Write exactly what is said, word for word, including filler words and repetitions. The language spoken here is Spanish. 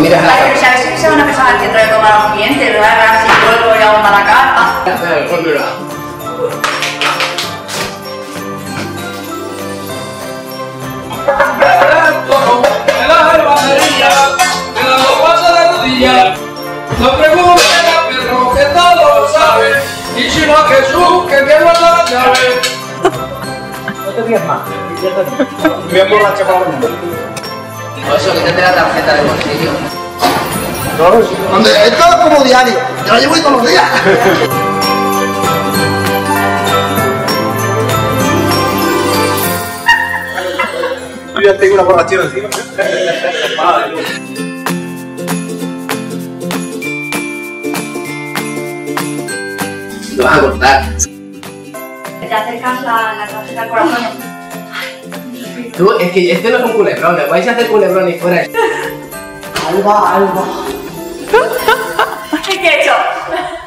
miras a la Ay, pero ¿sabes que se van a empezar al centro de tomar a los clientes? ¿Verdad? Si vuelvo y hago mala carta. pues mira. En la albanería, en la ropa de la rodilla, no preguntes a Pedro que todo lo sabe, y si no a Jesús que me guarda la llave. No te rías más, voy a emborrachar para mañana. Por eso, quítate la tarjeta de bolsillo. Donde esto es como diario, yo la llevo todos los días. Yo ya tengo una borrachera encima. Lo vas a cortar. Te acercas la, la tarjeta al corazón. Tú, es que este no es un culebrón, me vais a hacer culebrón y fuera. Alba, Alba. ¿Qué he hecho?